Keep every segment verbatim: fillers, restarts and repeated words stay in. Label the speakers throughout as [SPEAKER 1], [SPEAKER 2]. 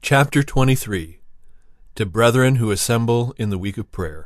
[SPEAKER 1] Chapter twenty-three. To Brethren who Assemble in the Week of Prayer.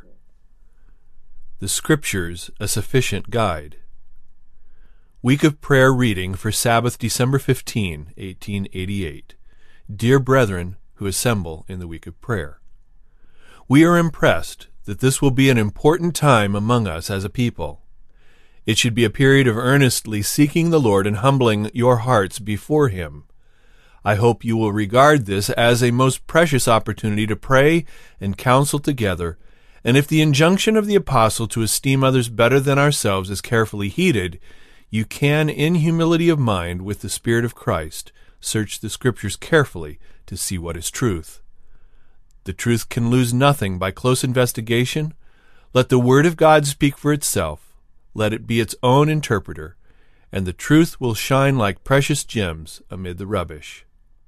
[SPEAKER 1] The Scriptures a Sufficient Guide. Week of Prayer Reading for Sabbath, December fifteenth, eighteen eighty-eight. Dear Brethren who Assemble in the Week of Prayer. We are impressed that this will be an important time among us as a people. It should be a period of earnestly seeking the Lord and humbling your hearts before Him. I hope you will regard this as a most precious opportunity to pray and counsel together, and if the injunction of the apostle to esteem others better than ourselves is carefully heeded, you can, in humility of mind, with the Spirit of Christ, search the Scriptures carefully to see what is truth. The truth can lose nothing by close investigation. Let the Word of God speak for itself. Let it be its own interpreter, and the truth will shine like precious gems amid the rubbish.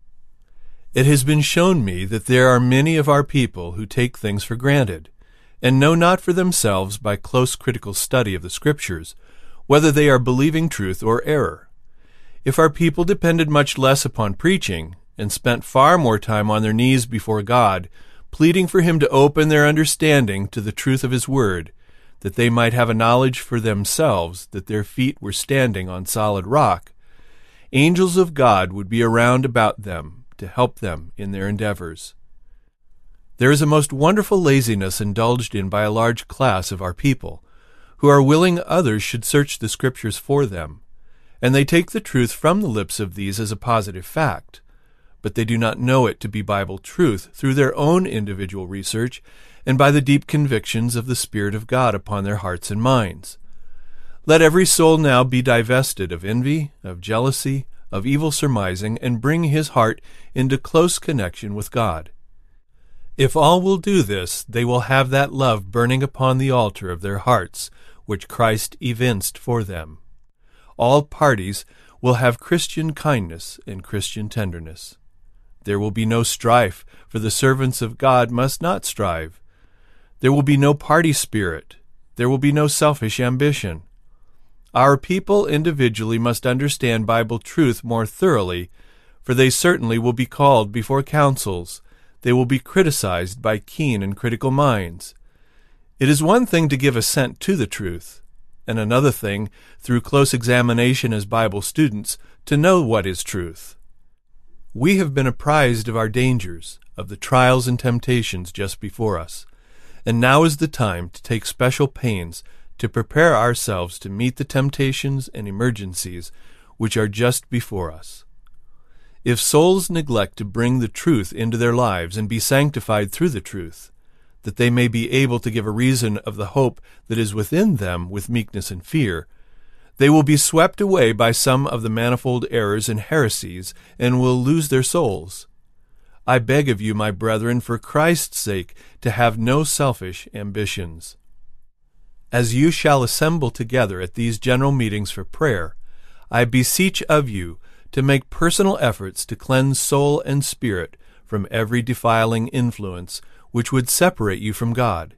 [SPEAKER 1] It has been shown me that there are many of our people who take things for granted, and know not for themselves by close critical study of the Scriptures whether they are believing truth or error. If our people depended much less upon preaching, and spent far more time on their knees before God, pleading for Him to open their understanding to the truth of His Word, that they might have a knowledge for themselves that their feet were standing on solid rock, angels of God would be around about them to help them in their endeavors. There is a most wonderful laziness indulged in by a large class of our people, who are willing others should search the Scriptures for them, and they take the truth from the lips of these as a positive fact, but they do not know it to be Bible truth through their own individual research and by the deep convictions of the Spirit of God upon their hearts and minds. Let every soul now be divested of envy, of jealousy, of evil surmising, and bring his heart into close connection with God. If all will do this, they will have that love burning upon the altar of their hearts, which Christ evinced for them. All parties will have Christian kindness and Christian tenderness. There will be no strife, for the servants of God must not strive. There will be no party spirit. There will be no selfish ambition. Our people individually must understand Bible truth more thoroughly, for they certainly will be called before councils. They will be criticized by keen and critical minds. It is one thing to give assent to the truth, and another thing, through close examination as Bible students, to know what is truth. We have been apprised of our dangers, of the trials and temptations just before us, and now is the time to take special pains to prepare ourselves to meet the temptations and emergencies which are just before us. If souls neglect to bring the truth into their lives and be sanctified through the truth, that they may be able to give a reason of the hope that is within them with meekness and fear, they will be swept away by some of the manifold errors and heresies, and will lose their souls. I beg of you, my brethren, for Christ's sake, to have no selfish ambitions. As you shall assemble together at these general meetings for prayer, I beseech of you to make personal efforts to cleanse soul and spirit from every defiling influence which would separate you from God.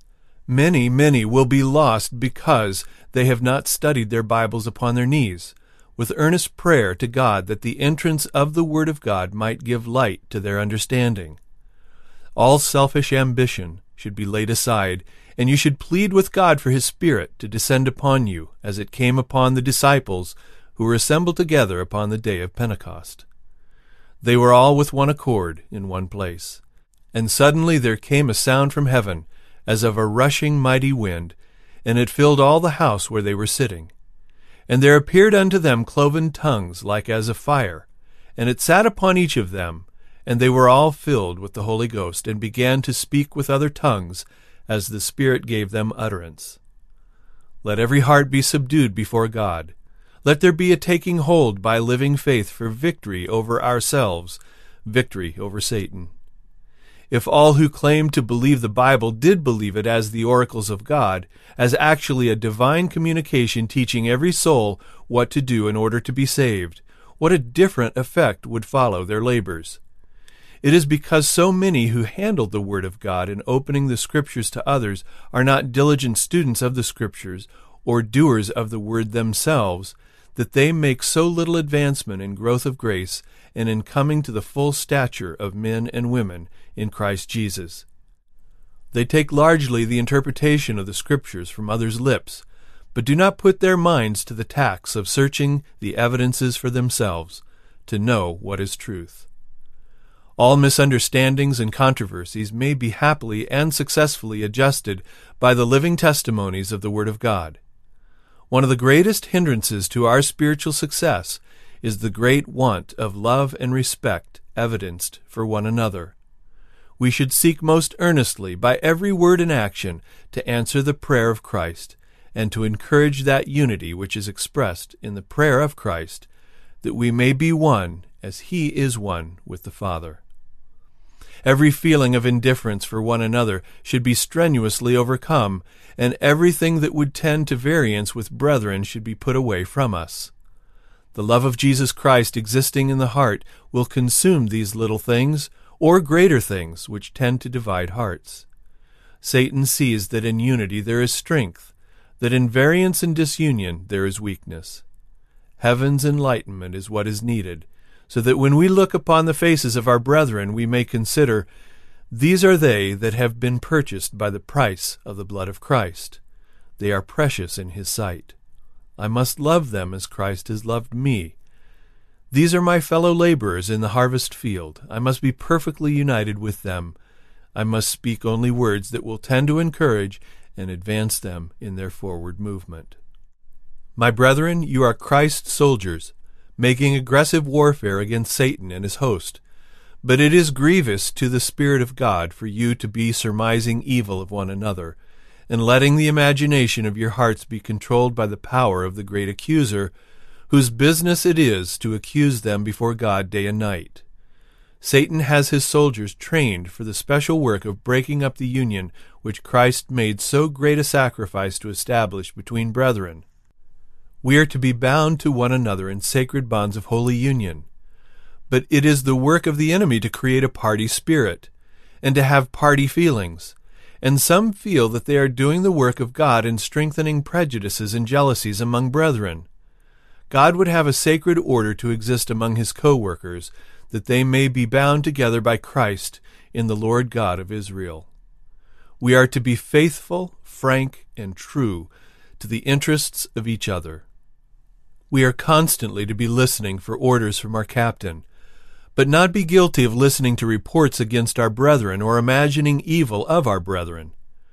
[SPEAKER 1] Many, many will be lost because they have not studied their Bibles upon their knees, with earnest prayer to God that the entrance of the Word of God might give light to their understanding. All selfish ambition should be laid aside, and you should plead with God for His Spirit to descend upon you, as it came upon the disciples who were assembled together upon the day of Pentecost. They were all with one accord in one place. And suddenly there came a sound from heaven, as of a rushing mighty wind, and it filled all the house where they were sitting. And there appeared unto them cloven tongues like as of fire, and it sat upon each of them, and they were all filled with the Holy Ghost, and began to speak with other tongues, as the Spirit gave them utterance. Let every heart be subdued before God. Let there be a taking hold by living faith for victory over ourselves, victory over Satan. If all who claim to believe the Bible did believe it as the oracles of God, as actually a divine communication teaching every soul what to do in order to be saved, what a different effect would follow their labors. It is because so many who handle the Word of God in opening the Scriptures to others are not diligent students of the Scriptures or doers of the Word themselves that they make so little advancement in growth of grace and in coming to the full stature of men and women in Christ Jesus. They take largely the interpretation of the Scriptures from others' lips, but do not put their minds to the task of searching the evidences for themselves to know what is truth. All misunderstandings and controversies may be happily and successfully adjusted by the living testimonies of the Word of God. One of the greatest hindrances to our spiritual success is the great want of love and respect evidenced for one another. We should seek most earnestly by every word and action to answer the prayer of Christ and to encourage that unity which is expressed in the prayer of Christ, that we may be one as He is one with the Father. Every feeling of indifference for one another should be strenuously overcome, and everything that would tend to variance with brethren should be put away from us. The love of Jesus Christ existing in the heart will consume these little things, or greater things, which tend to divide hearts. Satan sees that in unity there is strength, that in variance and disunion there is weakness. Heaven's enlightenment is what is needed, so that when we look upon the faces of our brethren we may consider, these are they that have been purchased by the price of the blood of Christ. They are precious in His sight. I must love them as Christ has loved me. These are my fellow laborers in the harvest field. I must be perfectly united with them. I must speak only words that will tend to encourage and advance them in their forward movement. My brethren, you are Christ's soldiers, making aggressive warfare against Satan and his host. But it is grievous to the Spirit of God for you to be surmising evil of one another, and letting the imagination of your hearts be controlled by the power of the great accuser, whose business it is to accuse them before God day and night. Satan has his soldiers trained for the special work of breaking up the union which Christ made so great a sacrifice to establish between brethren. We are to be bound to one another in sacred bonds of holy union. But it is the work of the enemy to create a party spirit, and to have party feelings, and some feel that they are doing the work of God in strengthening prejudices and jealousies among brethren. God would have a sacred order to exist among His co-workers, that they may be bound together by Christ in the Lord God of Israel. We are to be faithful, frank, and true to the interests of each other. We are constantly to be listening for orders from our captain, but not be guilty of listening to reports against our brethren or imagining evil of our brethren.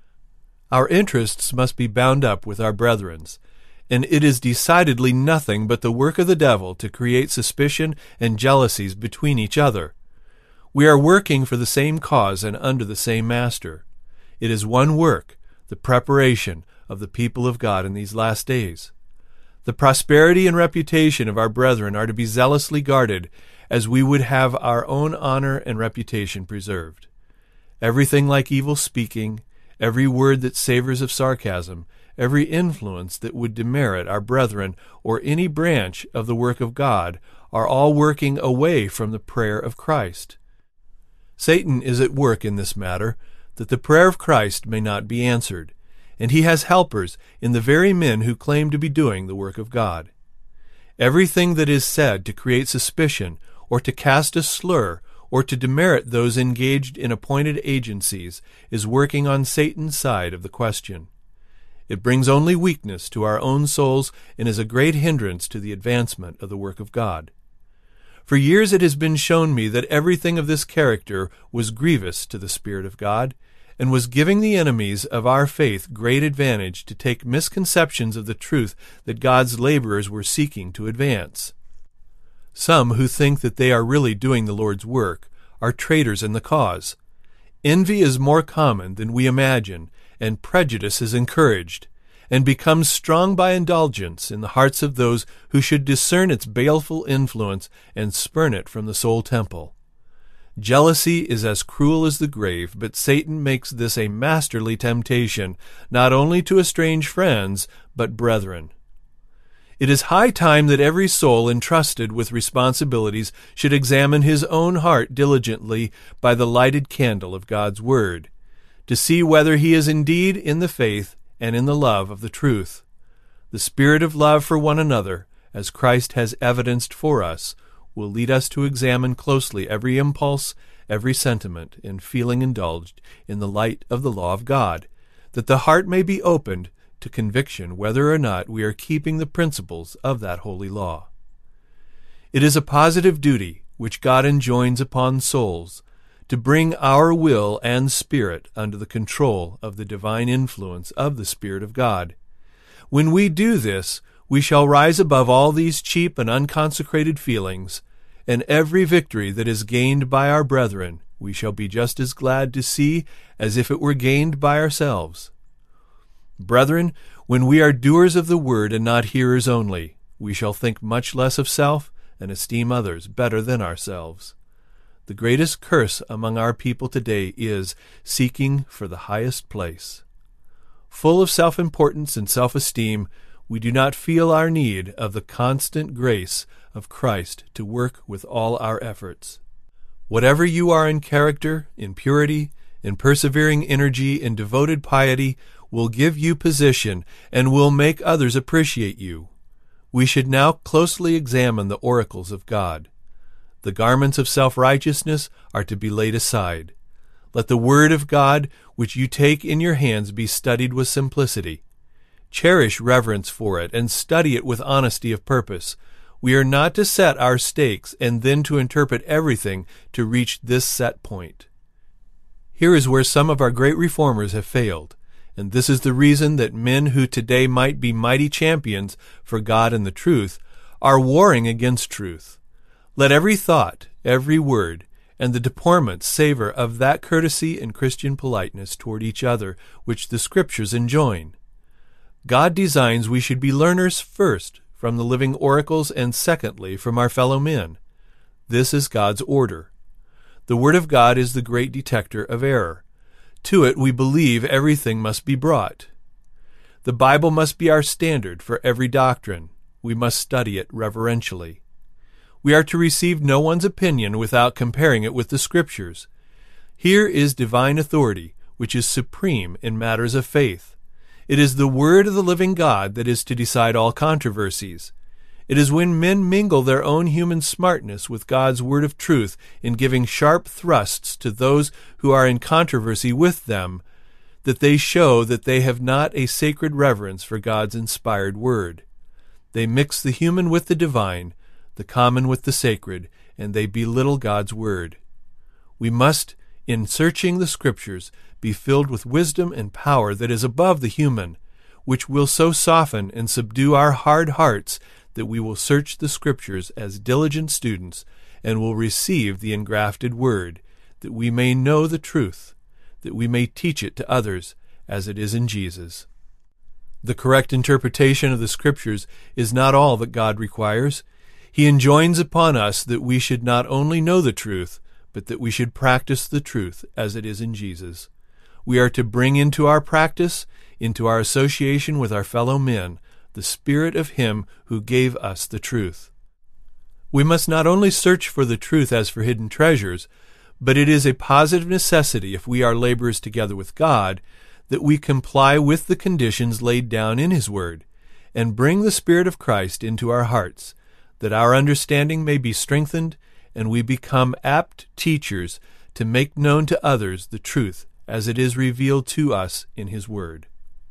[SPEAKER 1] Our interests must be bound up with our brethren's, and it is decidedly nothing but the work of the devil to create suspicion and jealousies between each other. We are working for the same cause and under the same master. It is one work, the preparation of the people of God in these last days. The prosperity and reputation of our brethren are to be zealously guarded, as we would have our own honor and reputation preserved. Everything like evil speaking, every word that savors of sarcasm, every influence that would demerit our brethren or any branch of the work of God, are all working away from the prayer of Christ. Satan is at work in this matter, that the prayer of Christ may not be answered, and he has helpers in the very men who claim to be doing the work of God. Everything that is said to create suspicion, or to cast a slur, or to demerit those engaged in appointed agencies, is working on Satan's side of the question. It brings only weakness to our own souls and is a great hindrance to the advancement of the work of God. For years it has been shown me that everything of this character was grievous to the Spirit of God, and was giving the enemies of our faith great advantage to take misconceptions of the truth that God's laborers were seeking to advance. Some who think that they are really doing the Lord's work are traitors in the cause. Envy is more common than we imagine, and prejudice is encouraged, and becomes strong by indulgence in the hearts of those who should discern its baleful influence and spurn it from the soul temple. Jealousy is as cruel as the grave, but Satan makes this a masterly temptation, not only to estrange friends, but brethren. It is high time that every soul entrusted with responsibilities should examine his own heart diligently by the lighted candle of God's Word, to see whether he is indeed in the faith and in the love of the truth. The spirit of love for one another as Christ has evidenced for us, will lead us to examine closely every impulse, every sentiment and feeling indulged in the light of the law of God, that the heart may be opened to conviction whether or not we are keeping the principles of that holy law. It is a positive duty which God enjoins upon souls to bring our will and spirit under the control of the divine influence of the Spirit of God. When we do this, we shall rise above all these cheap and unconsecrated feelings, and every victory that is gained by our brethren we shall be just as glad to see as if it were gained by ourselves. Brethren, when we are doers of the word and not hearers only, we shall think much less of self and esteem others better than ourselves. The greatest curse among our people today is seeking for the highest place. Full of self-importance and self-esteem, we do not feel our need of the constant grace of Christ to work with all our efforts. Whatever you are in character, in purity, in persevering energy, in devoted piety, will give you position and will make others appreciate you. We should now closely examine the oracles of God. The garments of self-righteousness are to be laid aside. Let the word of God, which you take in your hands, be studied with simplicity. Cherish reverence for it and study it with honesty of purpose. We are not to set our stakes and then to interpret everything to reach this set point. Here is where some of our great reformers have failed, and this is the reason that men who today might be mighty champions for God and the truth are warring against truth. Let every thought, every word, and the deportment savor of that courtesy and Christian politeness toward each other which the Scriptures enjoin. God designs we should be learners first from the living oracles and secondly from our fellow men. This is God's order. The Word of God is the great detector of error. To it we believe everything must be brought. The Bible must be our standard for every doctrine. We must study it reverentially. We are to receive no one's opinion without comparing it with the Scriptures. Here is divine authority, which is supreme in matters of faith. It is the Word of the living God that is to decide all controversies. It is when men mingle their own human smartness with God's word of truth in giving sharp thrusts to those who are in controversy with them that they show that they have not a sacred reverence for God's inspired word. They mix the human with the divine, the common with the sacred, and they belittle God's word. We must, in searching the Scriptures, be filled with wisdom and power that is above the human, which will so soften and subdue our hard hearts that we will search the Scriptures as diligent students and will receive the engrafted word, that we may know the truth, that we may teach it to others as it is in Jesus. The correct interpretation of the Scriptures is not all that God requires. He enjoins upon us that we should not only know the truth, but that we should practice the truth as it is in Jesus. We are to bring into our practice, into our association with our fellow men, the Spirit of Him who gave us the truth. We must not only search for the truth as for hidden treasures, but it is a positive necessity, if we are laborers together with God, that we comply with the conditions laid down in His Word, and bring the Spirit of Christ into our hearts, that our understanding may be strengthened, and we become apt teachers to make known to others the truth as it is revealed to us in His Word.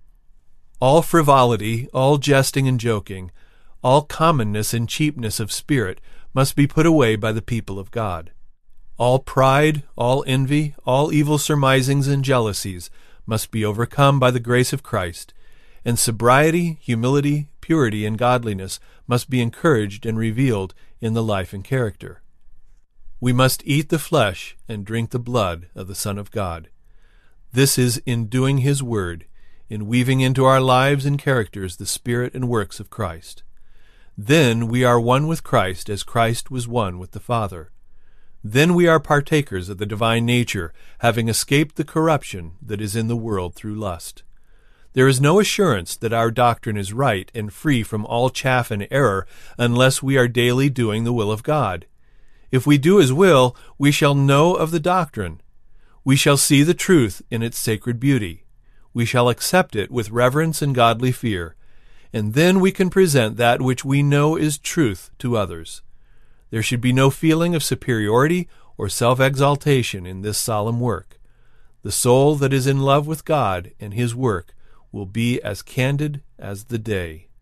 [SPEAKER 1] All frivolity, all jesting and joking, all commonness and cheapness of spirit must be put away by the people of God. All pride, all envy, all evil surmisings and jealousies must be overcome by the grace of Christ, and sobriety, humility, purity, and godliness must be encouraged and revealed in the life and character. We must eat the flesh and drink the blood of the Son of God. This is in doing His word, in weaving into our lives and characters the spirit and works of Christ. Then we are one with Christ as Christ was one with the Father. Then we are partakers of the divine nature, having escaped the corruption that is in the world through lust. There is no assurance that our doctrine is right and free from all chaff and error unless we are daily doing the will of God. If we do His will, we shall know of the doctrine. We shall see the truth in its sacred beauty. We shall accept it with reverence and godly fear, and then we can present that which we know is truth to others. There should be no feeling of superiority or self-exaltation in this solemn work. The soul that is in love with God and His work will be as candid as the day.